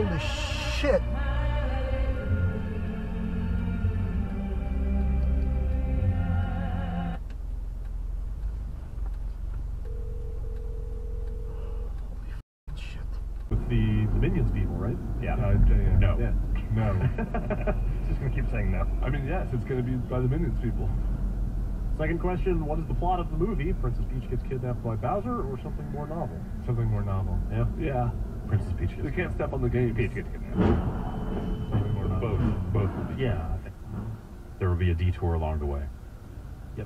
Holy shit. With the Minions people, right? Yeah. No. Yeah. No. Just gonna keep saying no. I mean, yes, it's gonna be by the Minions people. Second question, what is the plot of the movie? Princess Peach gets kidnapped by Bowser or something more novel? Something more novel. Yeah? Yeah. Princess Peach gets They can't step on the game. Peach gets kidnapped. Something more novel. Both movies. Yeah, I think there will be a detour along the way. Yep.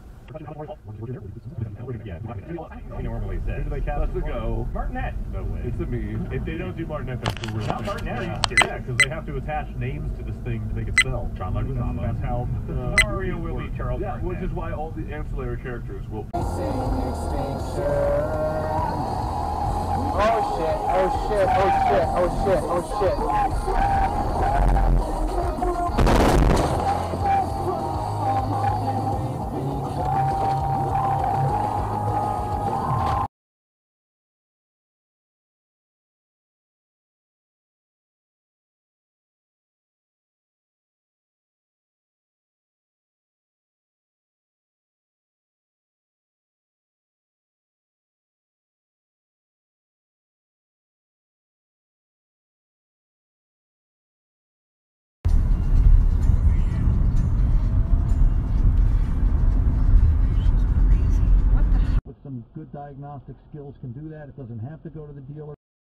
Yeah, we normally say. Who do they cast? Let's go. Martinet. No way. It's a me. If they don't do Martinet, that's the real Not thing. Martinet, are you Yeah, serious? because they have to attach names to this thing to make it sell. John Leguizamo. That's how the Mario will be Charles Yeah, Martinet. which is why all the ancillary characters will. Oh shit, oh shit, oh shit, oh shit, oh shit. With some good diagnostic skills can do that. It doesn't have to go to the dealer.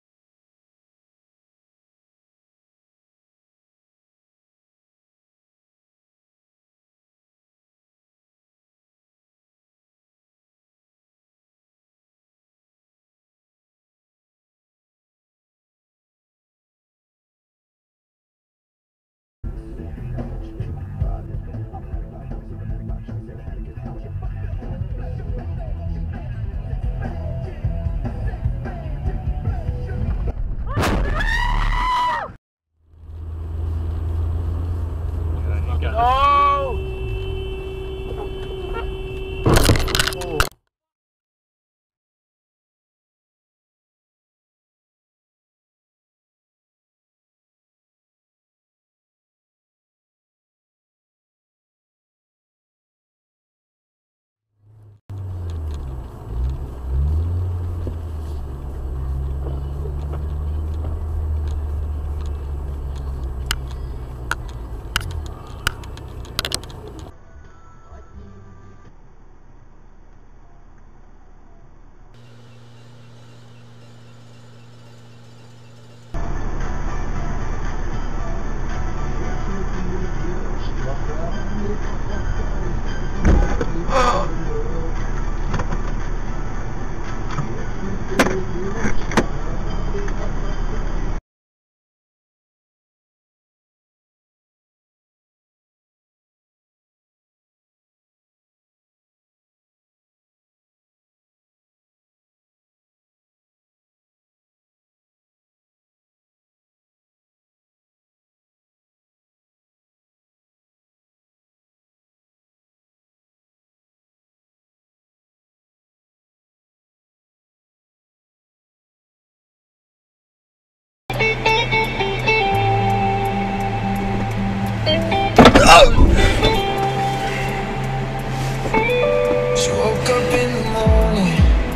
She woke up in the morning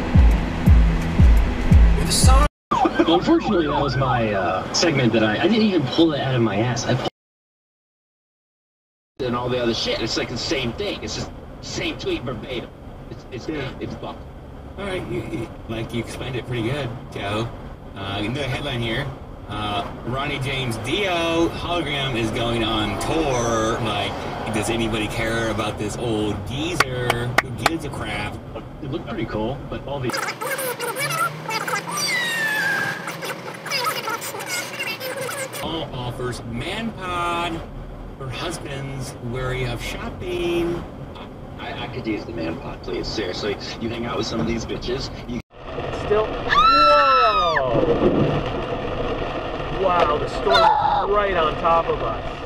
with the sun. Well, unfortunately, that was my segment that I didn't even pull it out of my ass. I pulled it and all the other shit. It's like the same thing. It's just same tweet verbatim. It's fucked. All right, you explained it pretty good, Joe. The headline here: Ronnie James Dio hologram is going on tour. Like, does anybody care about this old geezer? Who gives a crap? It looked pretty cool, but all the All offers man pod for husbands wary of shopping. I could use the man pod, please. Seriously, you hang out with some of these bitches. You Still. Whoa! Wow, the storm is right on top of us.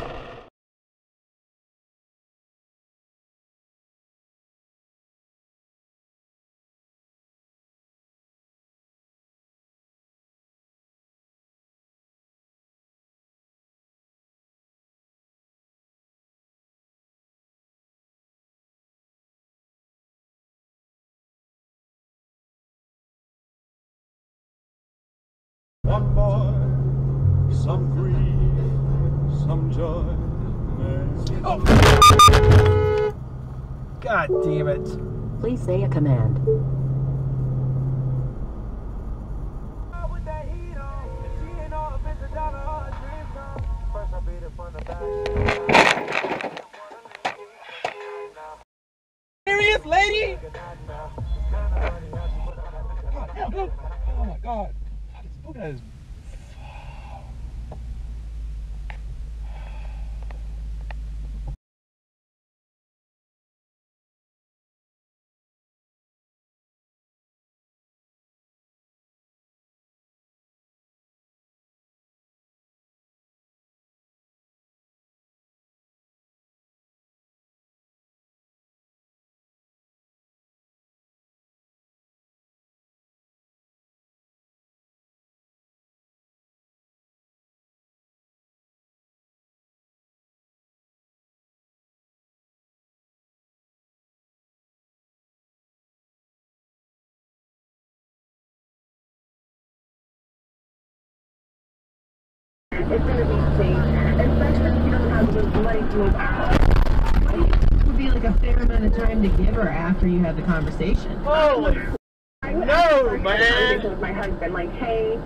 some grief, some joy. Oh. God damn it. Please say a command. Serious, lady? Oh my God. Look at his. It's going to be safe, especially if you don't have the money to move out. It would be like a fair amount of time to give her after you have the conversation. Holy no, man! With my husband, like, hey.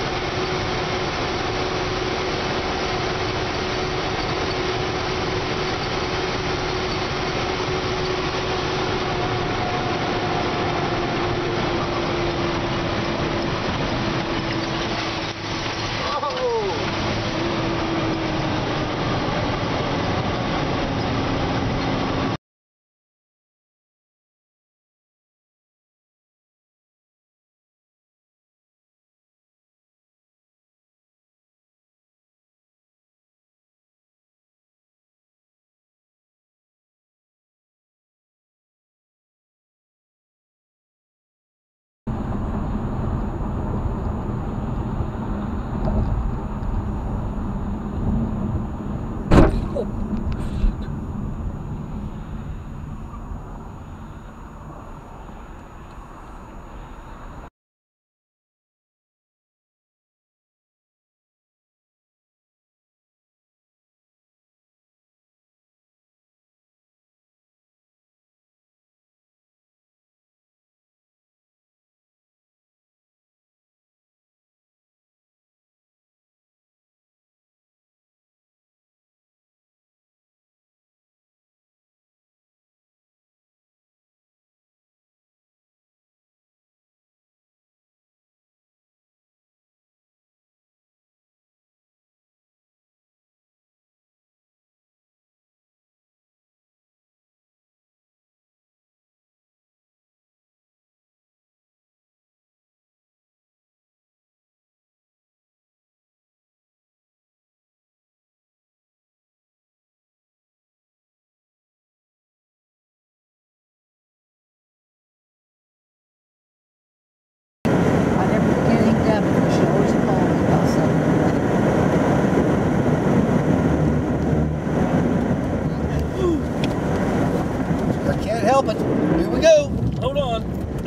Help it. Here we go. Hold on.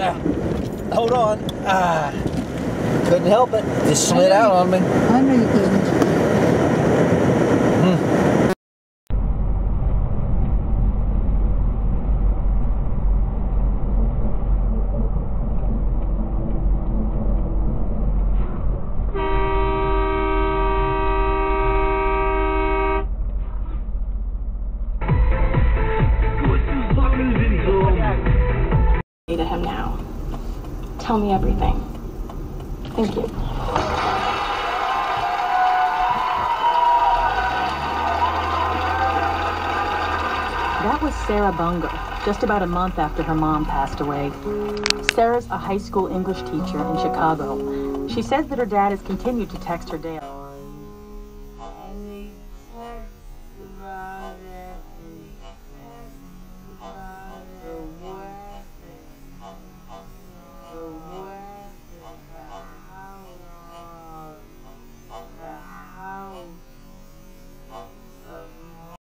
Hold on. Couldn't help it. Just slid out on me. I know you couldn't. To him now. Tell me everything. Thank you. That was Sarah Bungo, just about a month after her mom passed away. Sarah's a high school English teacher in Chicago. She says that her dad has continued to text her daily.